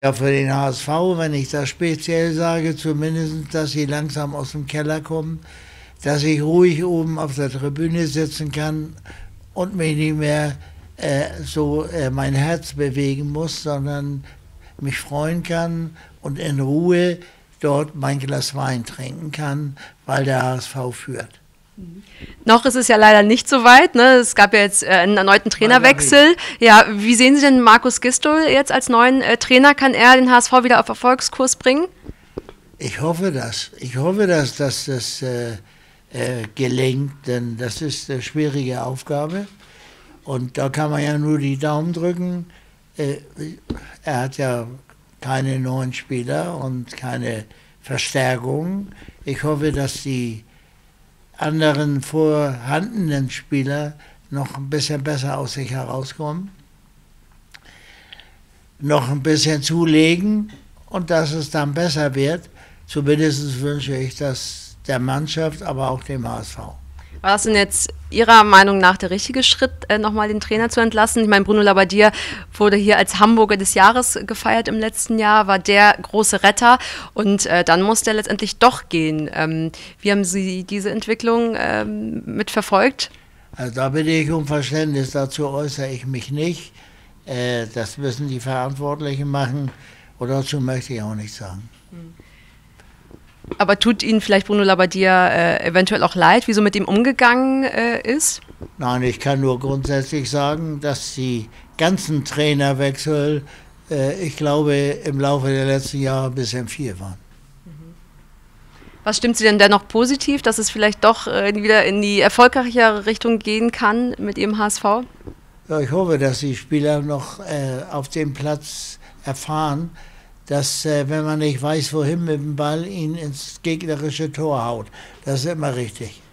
Ja, für den HSV, wenn ich das speziell sage, zumindest, dass sie langsam aus dem Keller kommen, dass ich ruhig oben auf der Tribüne sitzen kann und mich nicht mehr mein Herz bewegen muss, sondern mich freuen kann und in Ruhe dort mein Glas Wein trinken kann, weil der HSV führt. Noch ist es ja leider nicht so weit, ne? Es gab ja jetzt einen erneuten Trainerwechsel. Ja, wie sehen Sie denn Markus Gisdol jetzt als neuen Trainer? Kann er den HSV wieder auf Erfolgskurs bringen? Ich hoffe das. Ich hoffe, dass das gelingt, denn das ist eine schwierige Aufgabe. Und da kann man ja nur die Daumen drücken. Er hat ja keine neuen Spieler und keine Verstärkung. Ich hoffe, dass die anderen vorhandenen Spieler noch ein bisschen besser aus sich herauskommen, noch ein bisschen zulegen und dass es dann besser wird. Zumindest wünsche ich das der Mannschaft, aber auch dem HSV. War das denn jetzt Ihrer Meinung nach der richtige Schritt, nochmal den Trainer zu entlassen? Ich meine, Bruno Labbadia wurde hier als Hamburger des Jahres gefeiert im letzten Jahr, war der große Retter und dann musste er letztendlich doch gehen. Wie haben Sie diese Entwicklung mitverfolgt? Also da bitte ich um Verständnis, dazu äußere ich mich nicht. Das müssen die Verantwortlichen machen und dazu möchte ich auch nichts sagen. Aber tut Ihnen vielleicht Bruno Labbadia eventuell auch leid, wie so mit ihm umgegangen ist? Nein, ich kann nur grundsätzlich sagen, dass die ganzen Trainerwechsel, ich glaube, im Laufe der letzten Jahre ein bisschen viel waren. Was stimmt Sie denn dennoch positiv, dass es vielleicht doch wieder in die erfolgreichere Richtung gehen kann mit Ihrem HSV? Ja, ich hoffe, dass die Spieler noch auf dem Platz erfahren, dass, wenn man nicht weiß, wohin mit dem Ball, ihn ins gegnerische Tor haut. Das ist immer richtig.